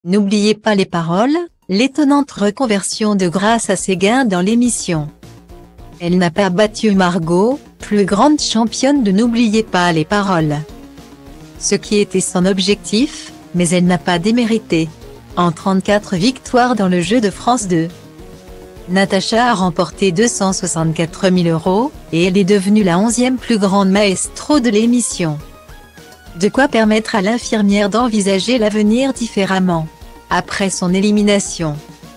N'oubliez pas les paroles, l'étonnante reconversion de Grace à ses gains dans l'émission. Elle n'a pas battu Margot, plus grande championne de N'oubliez pas les paroles. Ce qui était son objectif, mais elle n'a pas démérité. En 34 victoires dans le jeu de France 2. Natacha a remporté 264 000 €, et elle est devenue la 11e plus grande maestro de l'émission. De quoi permettre à l'infirmière d'envisager l'avenir différemment. Après son élimination.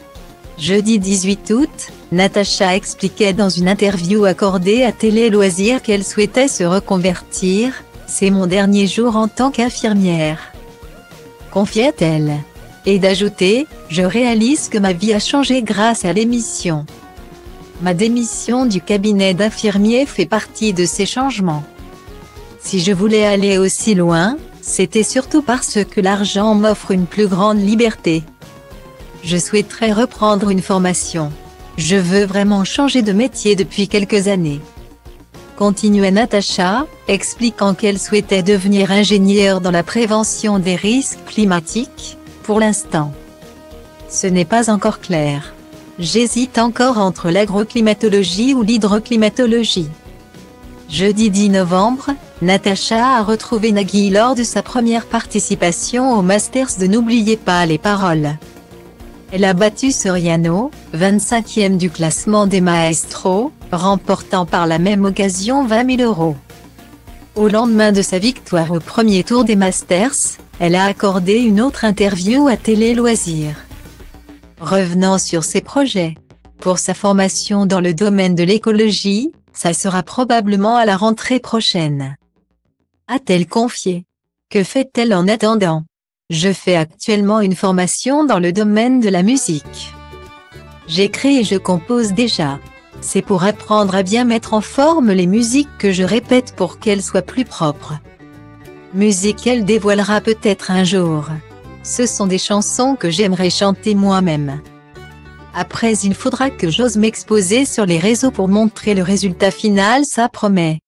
Jeudi 18 août, Natacha expliquait dans une interview accordée à Télé Loisirs qu'elle souhaitait se reconvertir, « C'est mon dernier jour en tant qu'infirmière », confiait-elle. Et d'ajouter, « Je réalise que ma vie a changé grâce à l'émission. Ma démission du cabinet d'infirmier fait partie de ces changements. Si je voulais aller aussi loin, c'était surtout parce que l'argent m'offre une plus grande liberté. Je souhaiterais reprendre une formation. Je veux vraiment changer de métier depuis quelques années. » Continuait Natacha, expliquant qu'elle souhaitait devenir ingénieure dans la prévention des risques climatiques. Pour l'instant, ce n'est pas encore clair. J'hésite encore entre l'agroclimatologie ou l'hydroclimatologie. Jeudi 10 novembre, Natacha a retrouvé Nagui lors de sa première participation au Masters de N'oubliez pas les paroles. Elle a battu Soriano, 25e du classement des maestros, remportant par la même occasion 20 000 €. Au lendemain de sa victoire au premier tour des Masters, elle a accordé une autre interview à Télé Loisirs. Revenant sur ses projets. Pour sa formation dans le domaine de l'écologie, ça sera probablement à la rentrée prochaine. A-t-elle confié. Que fait-elle en attendant? Je fais actuellement une formation dans le domaine de la musique. J'écris et je compose déjà. C'est pour apprendre à bien mettre en forme les musiques que je répète pour qu'elles soient plus propres. Musique qu'elle dévoilera peut-être un jour. Ce sont des chansons que j'aimerais chanter moi-même. Après il faudra que j'ose m'exposer sur les réseaux pour montrer le résultat final, ça promet.